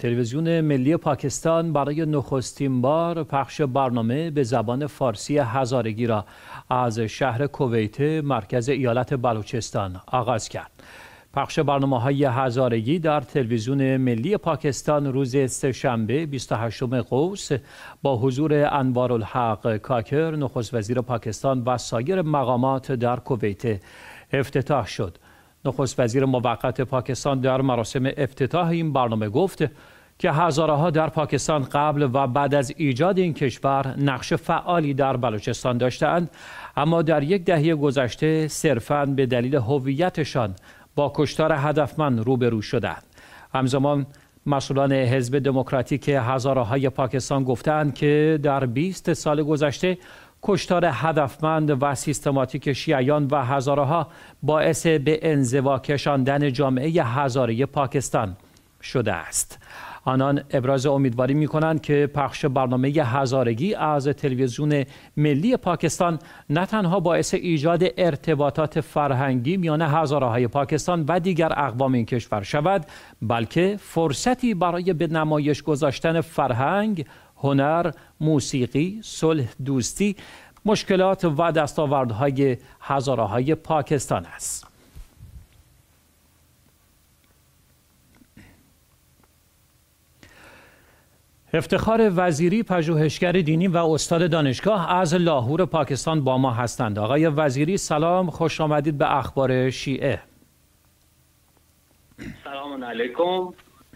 تلویزیون ملی پاکستان برای نخستین بار پخش برنامه به زبان فارسی هزارگی را از شهر کویت مرکز ایالت بلوچستان آغاز کرد. پخش برنامه‌های هزارگی در تلویزیون ملی پاکستان روز سه‌شنبه 28 قوس با حضور انوارالحق کاکر نخست وزیر پاکستان و سایر مقامات در کویت افتتاح شد. نخست وزیر موقت پاکستان در مراسم افتتاح این برنامه گفت که هزاره‌ها در پاکستان قبل و بعد از ایجاد این کشور نقش فعالی در بلوچستان داشتند، اما در یک دهه گذشته صرفاً به دلیل هویتشان با کشتار هدفمند روبرو شدند. همزمان مسئولان حزب دموکراتیک هزاره‌های پاکستان گفتند که در 20 سال گذشته کشتار هدفمند و سیستماتیک شیعیان و هزاره‌ها باعث به انزوا کشاندن جامعه هزاره پاکستان شده است. آنان ابراز امیدواری می‌کنند که پخش برنامه هزارگی از تلویزیون ملی پاکستان نه تنها باعث ایجاد ارتباطات فرهنگی میان هزاره‌های پاکستان و دیگر اقوام این کشور شود، بلکه فرصتی برای به نمایش گذاشتن فرهنگ، هنر، موسیقی، صلح، دوستی، مشکلات و دستاوردهای هزاره‌های پاکستان است. افتخار وزیری، پژوهشگر دینی و استاد دانشگاه از لاهور پاکستان با ما هستند. آقای وزیری سلام، خوش آمدید به اخبار شیعه. سلام علیکم.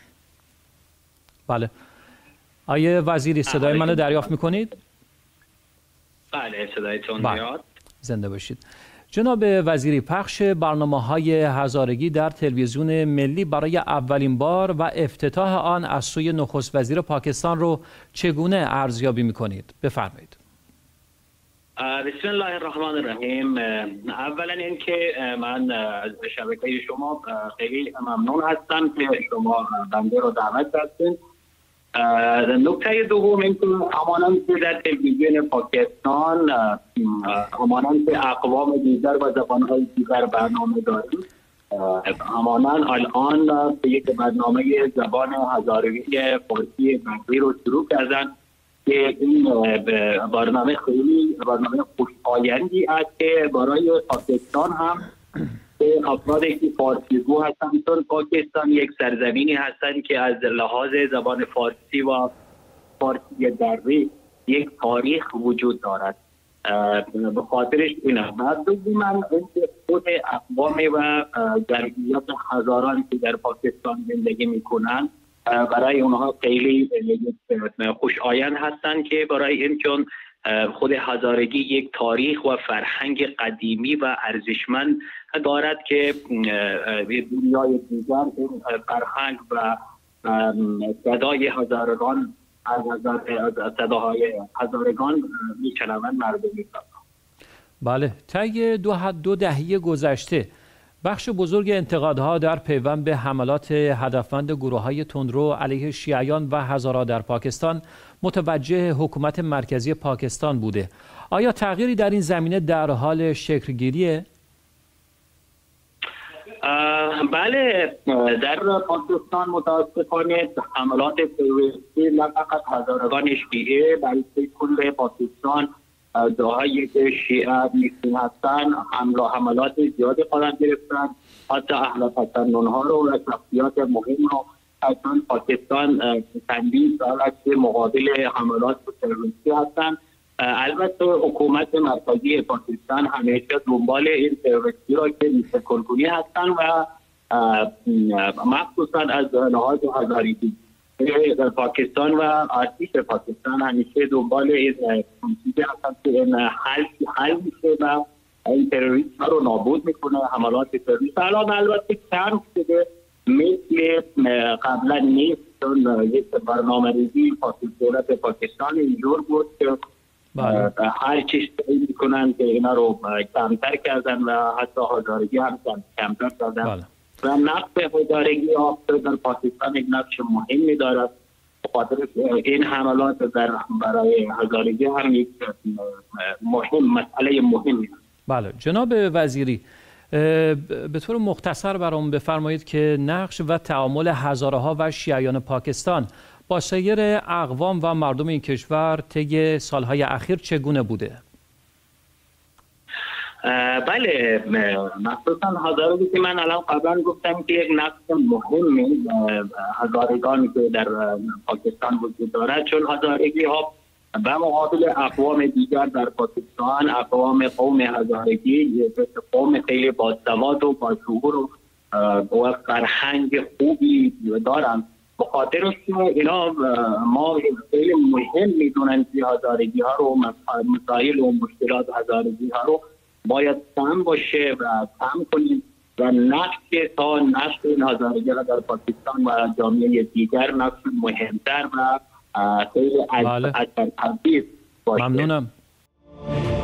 بله. آقای وزیری صدای منو دریافت میکنید؟ بله صدایتون میاد. زنده باشید. جناب وزیری، پخش برنامه‌های هزارگی در تلویزیون ملی برای اولین بار و افتتاح آن از سوی نخست وزیر پاکستان رو چگونه ارزیابی می‌کنید؟ بفرمایید. بسم الله الرحمن الرحیم. اولا اینکه من از شبکه شما خیلی ممنون هستم که شما بنده رو دعوت کردین. نکته دوم اینکه همانند که در تلویزیون پاکستان همانند که اقوام دیگر و زبانهای دیگر برنامه داریم، همانند الان به یک برنامه زبان هزارگی فارسی بنگی رو شروع کردن که این برنامه خیلی برنامه خوشایندی است که برای پاکستان هم افرادی که فارسیگو هستند، چون پاکستان یک سرزمینی هستند که از لحاظ زبان فارسی و فارسی دری یک تاریخ وجود دارد. به خاطرش اینه. بعد من خود اقوام و جمعیت هزاران که در پاکستان زندگی میکنن برای اونها خیلی خوشایند هستند که برای این چون خود هزارگی یک تاریخ و فرهنگ قدیمی و ارزشمند دارد که دنیای دیگر این فرهنگ و صدای هزارگان از صداهای هزارگان میشنوند مردم میشنوند. بله، طی دو دهه گذشته بخش بزرگ انتقادها در پیوند به حملات هدفمند گروه‌های تندرو علیه شیعیان و هزارها در پاکستان متوجه حکومت مرکزی پاکستان بوده. آیا تغییری در این زمینه در حال شکل‌گیریه؟ بله، در پاکستان متاسفانه حملات تروریستی نه فقط هزارگان شیعه بلکه کل پاکستان جاهایی که شیعه نیستین هستن حملات زیادی قرار گرفتن، حتی اهل تسنن‌ها رو و شخصیات مهم رو اصلا پاکستان چندین سال است که مقابل حملات تروریستی هستند. البته حکومت مرکزی پاکستان همیشه دنبال این تروریستی را که میسکنگونی هستند و مخصوصا از لحاظ هزارگی پاکستان و ارتش پاکستان همیشه دنبال این چیزی هستند که این حل میشه و این تروریست ها رو نابود میکنه. حملات تروریست الان البته کم شده، مثل قبلا نیست، چون یک برنامه ریزی دولت پاکستان اینجور بود که هر چیز میکنن که اینا رو کمتر کردن و حتی هزارگی هم کمتر کردن و نقش هزارگی در پاکستان یک نقش مهمی دارد. خاطر این حملات برای هزارگی هم یک مسئله مهمی است. بله جناب وزیری، به طور مختصر برام بفرمایید که نقش و تعامل هزاره ها و شیعیان پاکستان با سایر اقوام و مردم این کشور طی سالهای اخیر چگونه بوده؟ بله، مخصوصا هزارگی که من الان قبلا گفتم که یک نقش مهمی هزارگانی که در پاکستان وجود دارد، چون هزارگی ها به مقابل اقوام دیگر در پاکستان، قوم هزارگی قوم خیلی باسواد و باشعور و فرهنگ خوبی دارند. به خاطر که اینا ما خیلی مهم میدونن که هزارگی ها رو، مسائل و مشکلات هزارگی ها رو باید کم باشه و کم کنیم و نقش این هزارگی ها در پاکستان و جامعه دیگر نقش مهمتر و خیلی از باشه. ممنونم.